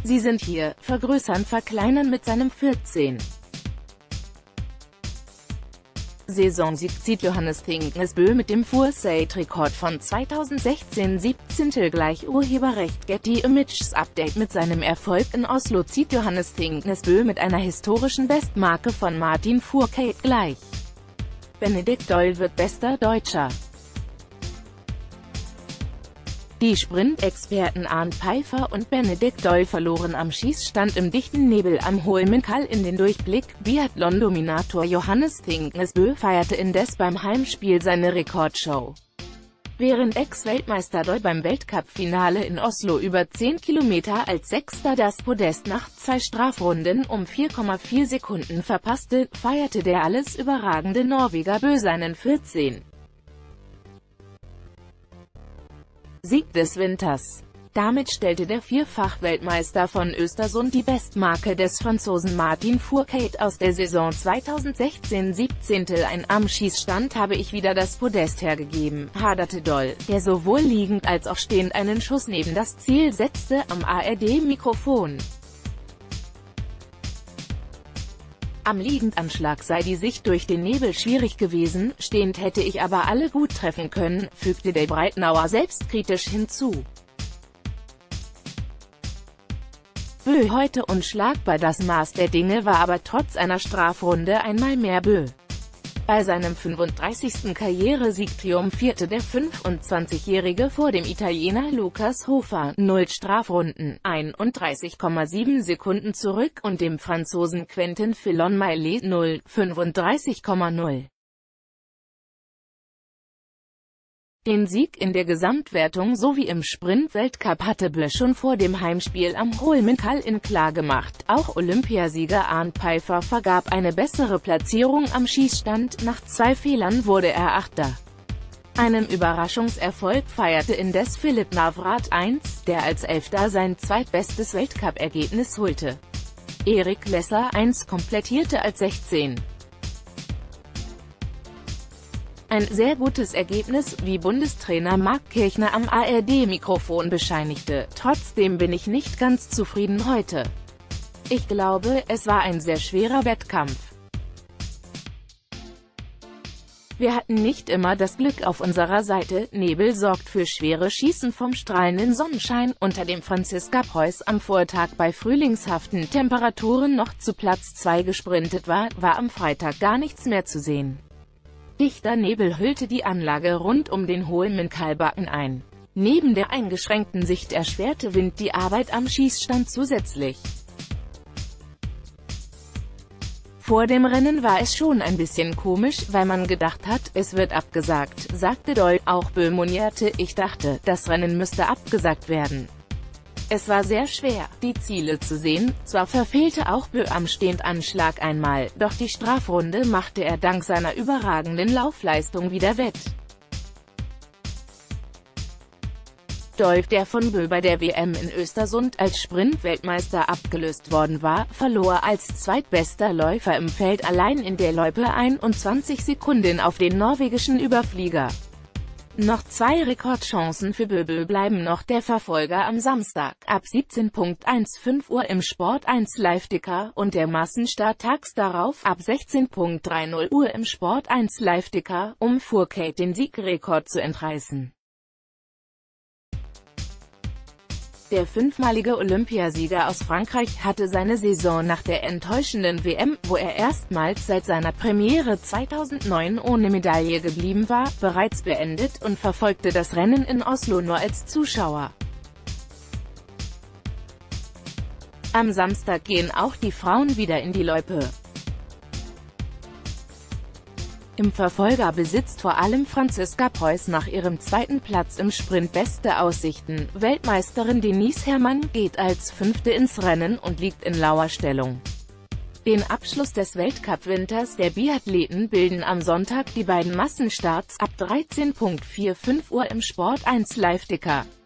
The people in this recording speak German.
Sie sind hier, vergrößern, verkleinern mit seinem 14. Saisonsieg zieht Johannes Tingesbø mit dem Fursate-Rekord von 2016 17. gleich. Urheberrecht Getty Images Update. Mit seinem Erfolg in Oslo zieht Johannes Tingesbø mit einer historischen Bestmarke von Martin Fourcade gleich. Benedikt Doll wird bester Deutscher. Die Sprint-Experten Arnd Peiffer und Benedikt Doll verloren am Schießstand im dichten Nebel am Holmenkoll in den Durchblick. Biathlon-Dominator Johannes Tingesbø feierte indes beim Heimspiel seine Rekordshow. Während Ex-Weltmeister Doll beim Weltcup-Finale in Oslo über 10 Kilometer als Sechster das Podest nach 2 Strafrunden um 4,4 Sekunden verpasste, feierte der alles überragende Norweger Bø seinen 14. Sieg des Winters. Damit stellte der Vierfach-Weltmeister von Östersund die Bestmarke des Franzosen Martin Fourcade aus der Saison 2016-17 ein. Am Schießstand habe ich wieder das Podest hergegeben, haderte Doll, der sowohl liegend als auch stehend einen Schuss neben das Ziel setzte, am ARD-Mikrofon. Am Liegendanschlag sei die Sicht durch den Nebel schwierig gewesen, stehend hätte ich aber alle gut treffen können, fügte der Breitnauer selbstkritisch hinzu. Bø heute unschlagbar. Das Maß der Dinge war aber trotz einer Strafrunde einmal mehr Bø. Bei seinem 35. Karrieresieg triumphierte der 25-Jährige vor dem Italiener Lucas Hofer, 0 Strafrunden, 31,7 Sekunden zurück, und dem Franzosen Quentin Fillon-Maillet, 35,0. Den Sieg in der Gesamtwertung sowie im Sprint-Weltcup hatte Bø schon vor dem Heimspiel am Holmenkoll klargemacht. Auch Olympiasieger Arnd Peiffer vergab eine bessere Platzierung am Schießstand, nach 2 Fehlern wurde er Achter. Einen Überraschungserfolg feierte indes Philipp Navrat 1, der als Elfter sein zweitbestes Weltcup-Ergebnis holte. Erik Lesser 1 komplettierte als 16. Ein sehr gutes Ergebnis, wie Bundestrainer Marc Kirchner am ARD-Mikrofon bescheinigte. Trotzdem bin ich nicht ganz zufrieden heute. Ich glaube, es war ein sehr schwerer Wettkampf. Wir hatten nicht immer das Glück auf unserer Seite. Nebel sorgt für schwere Schießen. Vom strahlenden Sonnenschein, unter dem Franziska Preuß am Vortag bei frühlingshaften Temperaturen noch zu Platz 2 gesprintet war, war am Freitag gar nichts mehr zu sehen. Dichter Nebel hüllte die Anlage rund um den Holmenkollbakken ein. Neben der eingeschränkten Sicht erschwerte Wind die Arbeit am Schießstand zusätzlich. Vor dem Rennen war es schon ein bisschen komisch, weil man gedacht hat, es wird abgesagt, sagte Doll. Auch Bø monierte, ich dachte, das Rennen müsste abgesagt werden. Es war sehr schwer, die Ziele zu sehen. Zwar verfehlte auch Bø am Stehendanschlag einmal, doch die Strafrunde machte er dank seiner überragenden Laufleistung wieder wett. Doll, der von Bø bei der WM in Östersund als Sprint-Weltmeister abgelöst worden war, verlor als zweitbester Läufer im Feld allein in der Loipe 21 Sekunden auf den norwegischen Überflieger. Noch 2 Rekordchancen für Bø bleiben noch. Der Verfolger am Samstag, ab 17:15 Uhr im Sport 1 Live-Ticker, und der Massenstart tags darauf, ab 16:30 Uhr im Sport 1 Live-Ticker, um Fourcade den Siegrekord zu entreißen. Der 5-malige Olympiasieger aus Frankreich hatte seine Saison nach der enttäuschenden WM, wo er erstmals seit seiner Premiere 2009 ohne Medaille geblieben war, bereits beendet und verfolgte das Rennen in Oslo nur als Zuschauer. Am Samstag gehen auch die Frauen wieder in die Loipe. Im Verfolger besitzt vor allem Franziska Preuß nach ihrem 2. Platz im Sprint beste Aussichten. Weltmeisterin Denise Herrmann geht als 5. ins Rennen und liegt in Lauerstellung. Den Abschluss des Weltcup-Winters der Biathleten bilden am Sonntag die beiden Massenstarts ab 13:45 Uhr im Sport 1 Live-Ticker.